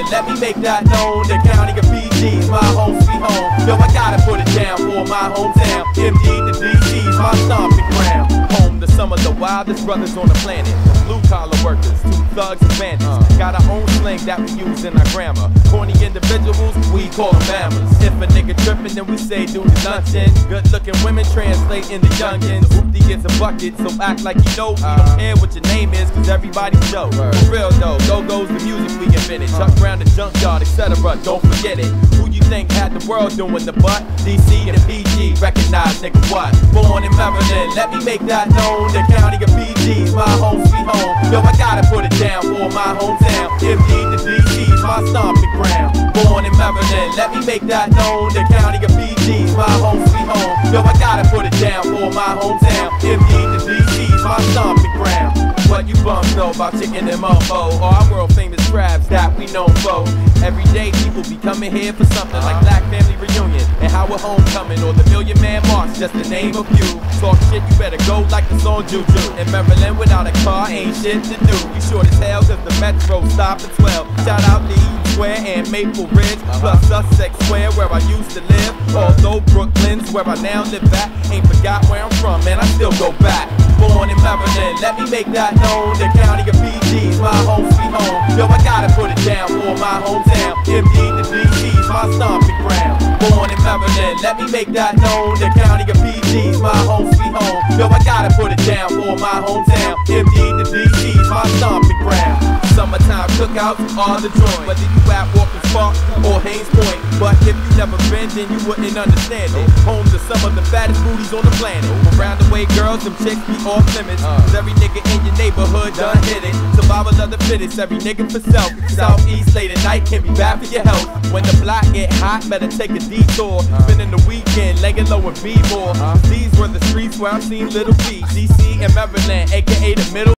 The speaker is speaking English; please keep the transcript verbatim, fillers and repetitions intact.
let me make that known. The county of P G's, my home sweet home. Yo, I gotta put it down for my hometown. M D to D C's, my stomping ground. Home to some of the wildest brothers on the planet. Blue collar workers, two thugs and bandits. Uh. Got our own slang that we use in our grammar. Corny individuals, we call them mammals. If a nigga trippin', then we say do the luncheon. Good looking women translate into youngins. Oopty gets a bucket, so act like you know. We uh. don't care what your name is, cause everybody's Joe. For real though, go goes the music we invented. Chuck Brown, the junkyard, et cetera. Don't forget it. Who you think had the world doing the butt? D C and P G, recognize nigga what? Born in Maryland, let me make that known. The county of P G's, my home sweet home. Yo, I gotta put it down for my hometown. M D to D C's, my stomping ground. Born in Maryland, let me make that known. The county of P G's, my home sweet home. Yo, I gotta put it down for my hometown. M D to D C's, my stomping ground. What you bums know about chicken and mofo, or our world famous crabs that we know for. Every day people be coming here for something like Black Family Reunion and Howard Homecoming or the Million Man March, just to name a few. Talk shit, you better go like the song Juju. In Maryland without a car ain't shit to do. We short as hell cause the metro stop at twelve. Shout out to Eaton Square and Maple Ridge, plus Sussex Square where I used to live. Although Brooklyn's where I now live at, ain't forgot where I'm from, man, I still go back. Born in Maryland, let me make that known. The county of P G's, my home sweet home. Yo, I gotta put it down for my hometown. M D to D C's, my stomping ground. Born in Maryland, let me make that known. The county of P G's, my home sweet home. Yo, I gotta put it down for my hometown. M D to D C's, my stomping ground. Summertime cookouts are the joint, whether you at Walker's Park or Haynes Point. But if you never been, then you wouldn't understand it. Home to some of the fattest booties on the planet. Around the way, girls, them chicks be off limits. Cause every nigga in your neighborhood done hit it. Survival of the fittest, every nigga for self. Southeast late at night can be bad for your health. When the block get hot, better take a detour. Spending the weekend, laying low and be more. These were the streets where I seen Little B. D C and Maryland, aka the middle.